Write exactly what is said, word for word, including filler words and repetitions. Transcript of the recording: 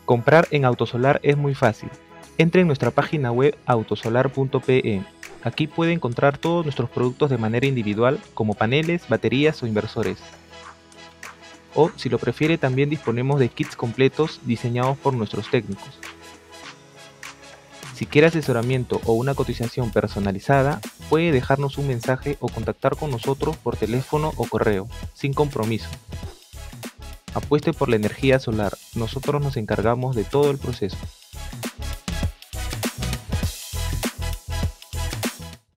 Comprar en Autosolar es muy fácil. Entre en nuestra página web autosolar punto pe. Aquí puede encontrar todos nuestros productos de manera individual, como paneles, baterías o inversores. O, si lo prefiere, también disponemos de kits completos diseñados por nuestros técnicos. Si quiere asesoramiento o una cotización personalizada, puede dejarnos un mensaje o contactar con nosotros por teléfono o correo, sin compromiso. Apueste por la energía solar, nosotros nos encargamos de todo el proceso.